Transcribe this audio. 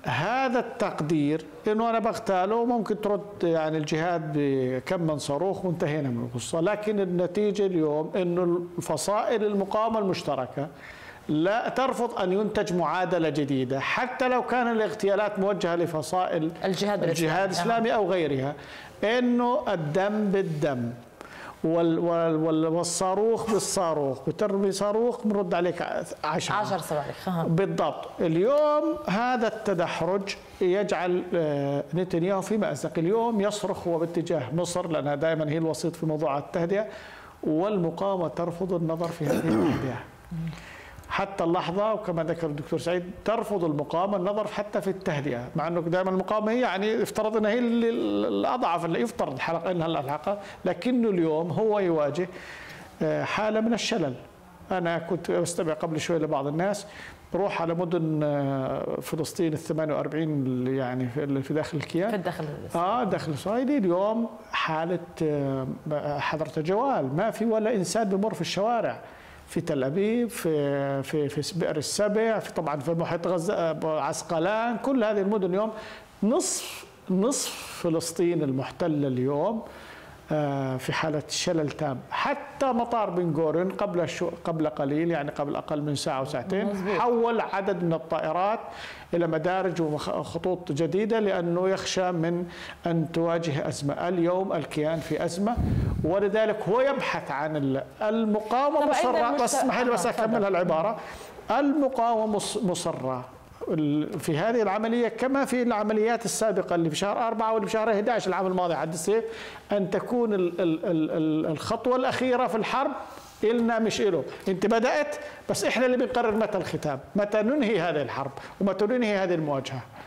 هذا التقدير انه انا بغتاله ممكن ترد يعني الجهاد بكم من صاروخ وانتهينا من القصه، لكن النتيجه اليوم انه الفصائل المقاومه المشتركه لا ترفض ان ينتج معادله جديده، حتى لو كان الاغتيالات موجهه لفصائل الجهاد الاسلامي او غيرها، انه الدم بالدم والصاروخ بالصاروخ، بترمي صاروخ بنرد عليك 10 صواريخ بالضبط. اليوم هذا التدحرج يجعل نتنياهو في مأزق، اليوم يصرخ هو باتجاه مصر لأنها دائما هي الوسيط في موضوع التهدئة، والمقاومة ترفض النظر في هذه التهدئة حتى اللحظة، وكما ذكر الدكتور سعيد ترفض المقاومة النظر حتى في التهدئة، مع أنه دائما المقاومة هي يعني يفترض أنها هي الأضعف اللي يفترض الحلقة إنها الحلقة، لكنه اليوم هو يواجه حالة من الشلل. أنا كنت أستمع قبل شوي لبعض الناس روح على مدن فلسطين ال 48 يعني في داخل الكيان، في الداخل داخل إسرائيل اليوم حالة حظر جوال، ما في ولا إنسان بمر في الشوارع، في تل أبيب، في بئر السبع، في طبعا في محيط غزة، عسقلان، كل هذه المدن اليوم نصف فلسطين المحتلة اليوم في حالة شلل تام. حتى مطار بن غوريون قبل قليل يعني قبل أقل من ساعة وساعتين حول عدد من الطائرات إلى مدارج وخطوط جديدة لأنه يخشى من أن تواجه أزمة. اليوم الكيان في أزمة، ولذلك هو يبحث عن المقاومة مصرة. بس اسمح لي بس أكمل العبارة. المقاومة مصرة في هذه العملية كما في العمليات السابقة اللي في شهر 4 واللي في شهر 11 العام الماضي حد السيف، أن تكون الخطوة الأخيرة في الحرب إلنا مش إله. أنت بدأت بس إحنا اللي بنقرر متى الختام، متى ننهي هذه الحرب ومتى ننهي هذه المواجهة.